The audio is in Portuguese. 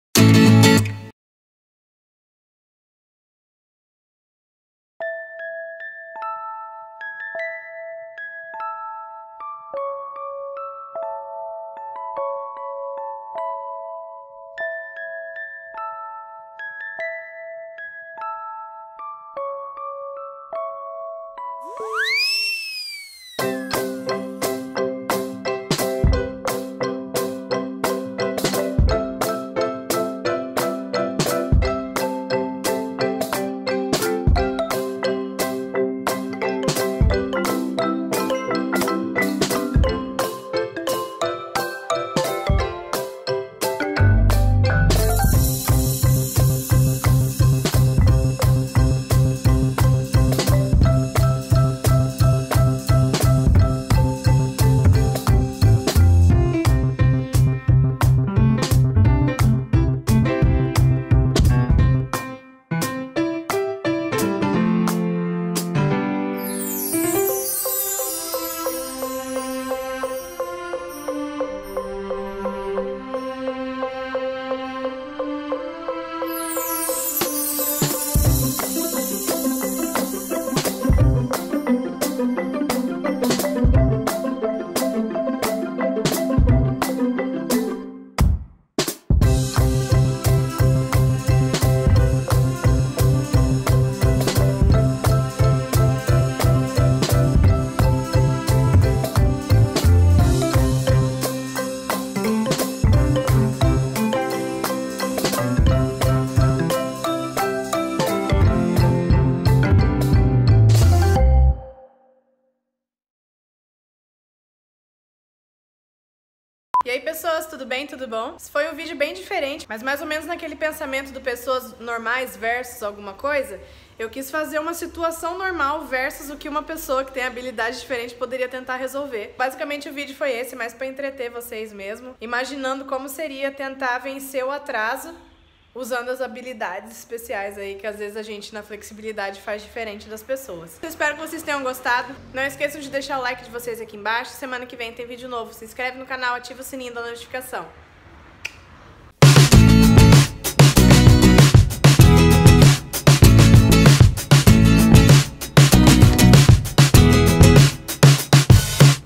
E aí pessoas, tudo bem? Tudo bom? Esse foi um vídeo bem diferente, mas mais ou menos naquele pensamento do pessoas normais versus alguma coisa, eu quis fazer uma situação normal versus o que uma pessoa que tem habilidade diferente poderia tentar resolver. Basicamente o vídeo foi esse, mas pra entreter vocês mesmo, imaginando como seria tentar vencer o atraso usando as habilidades especiais aí que às vezes a gente na flexibilidade faz diferente das pessoas. Eu espero que vocês tenham gostado. Não esqueçam de deixar o like de vocês aqui embaixo. Semana que vem tem vídeo novo. Se inscreve no canal, ativa o sininho da notificação.